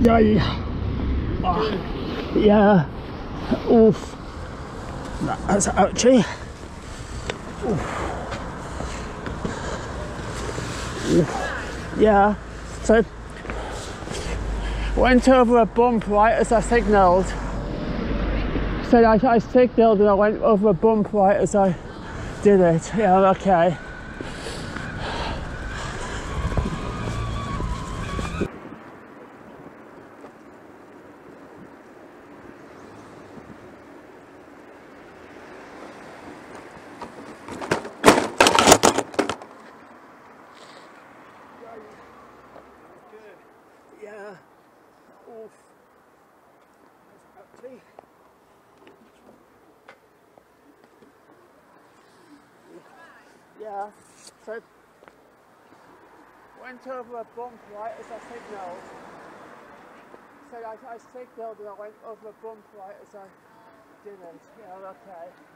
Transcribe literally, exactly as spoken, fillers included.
Yay. Oh. Yeah. Oof. That's ouchie. Oof. Oof. Yeah. So went over a bump right as I signalled. So I, I signalled and I went over a bump right as I did it. Yeah, okay. Yeah. Oof. That's ouchie. Yeah. So went over a bump right as I signalled. So I, I signalled and I went over a bump right as I did it. Yeah, okay.